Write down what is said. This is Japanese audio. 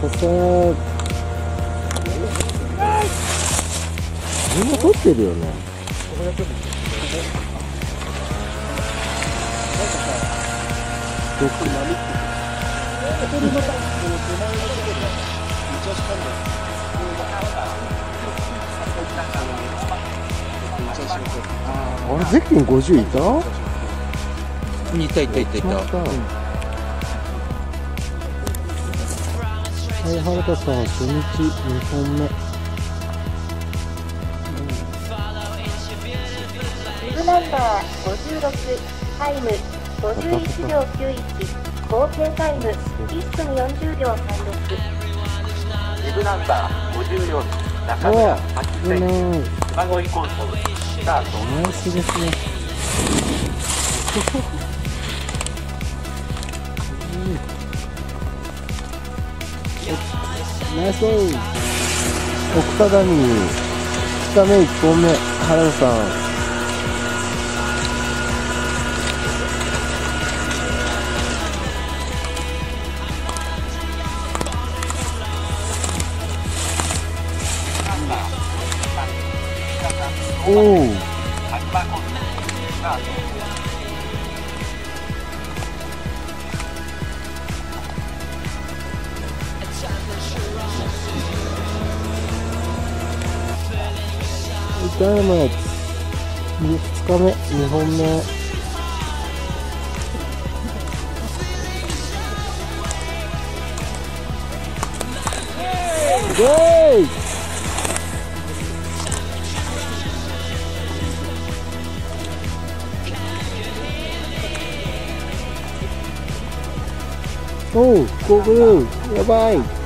こみんな取ってるよね。どっかあれゼッケン50いた？ いた。 はい、原田さん初日2本目。 ビブナンバー56タイム51秒91、合計タイム1分40秒36。 ビブナンバー54中村8選馬越コンソルスタート。 ナイスですね。ナイスオー。奥只見2日目1本目原田さん。おお。ダイナマイト2日目2本目。イエーイ。おう、ゴーグルやばい。